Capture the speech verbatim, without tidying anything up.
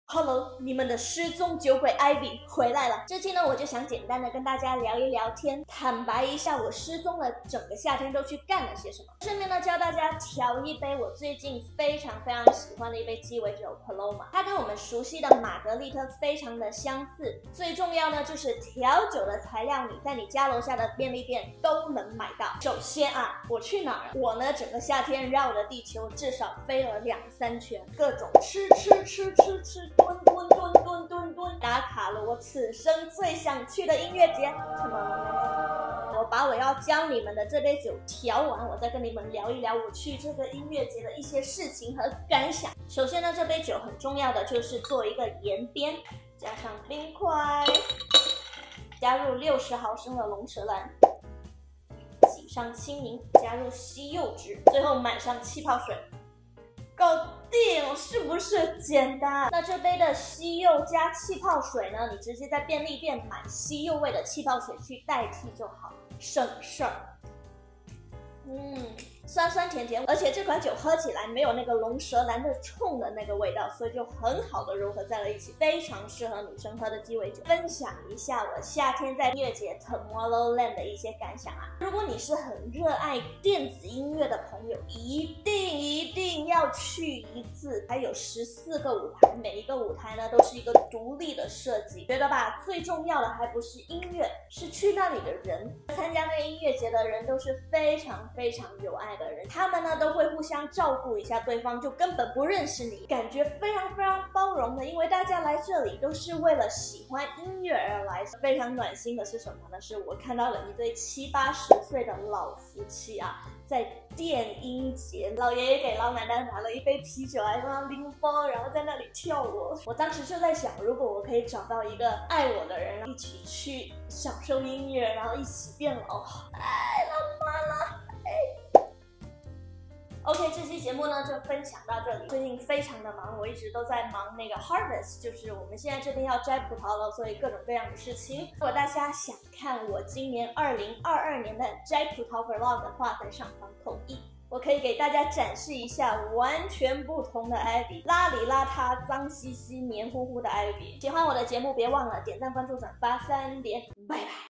Hello， 你们的失踪酒鬼 Ivy 回来了。这期呢，我就想简单的跟大家聊一聊天，坦白一下我失踪了整个夏天都去干了些什么。顺便呢，教大家调一杯我最近非常非常喜欢的一杯鸡尾酒 Paloma， 它跟我们熟悉的玛格丽特非常的相似。最重要呢，就是调酒的材料你在你家楼下的便利店都能买到。首先啊，我去哪儿？我呢，整个夏天绕着地球至少飞了两三圈，各种吃吃吃吃吃。蹲蹲蹲蹲蹲蹲，打卡了我此生最想去的音乐节。Come on， 我把我要教你们的这杯酒调完，我再跟你们聊一聊我去这个音乐节的一些事情和感想。首先呢，这杯酒很重要的就是做一个盐边，加上冰块，加入六十毫升的龙舌兰，挤上青柠，加入西柚汁，最后满上气泡水。搞定，是不是简单？那这杯的西柚加气泡水呢？你直接在便利店买西柚味的气泡水去代替就好，省事儿。嗯，酸酸甜甜，而且这款酒喝起来没有那个龙舌兰的冲的那个味道，所以就很好的融合在了一起，非常适合女生喝的鸡尾酒。分享一下我夏天在音乐节 Tomorrowland 的一些感想啊。如果你是很热爱电子音乐的朋友，一定一定要去一次。还有十四个舞台，每一个舞台呢都是一个独立的设计，觉得吧，最重要的还不是音乐，是去那里的人。参加那个音乐节的人都是非常非常有爱的人，他们呢都会互相照顾一下对方，就根本不认识你，感觉非常非常包容的，因为大家来这里都是为了喜欢音乐而来。非常暖心的是什么呢？是我看到了一对七八十岁的老夫妻啊，在电音节，老爷爷给老奶奶拿了一杯啤酒，还帮他拎包，然后在那里跳舞。我当时就在想，如果我可以找到一个爱我的人，一起去享受音乐，然后一起变老，太浪漫了。OK， 这期节目呢就分享到这里。最近非常的忙，我一直都在忙那个 Harvest， 就是我们现在这边要摘葡萄了，所以各种各样的事情。如果大家想看我今年二零二二年的摘葡萄 vlog 的话，在上方扣一，我可以给大家展示一下完全不同的 Ivy， 邋里邋遢、脏兮兮、黏糊糊的 Ivy。喜欢我的节目，别忘了点赞、关注、转发三连，拜拜。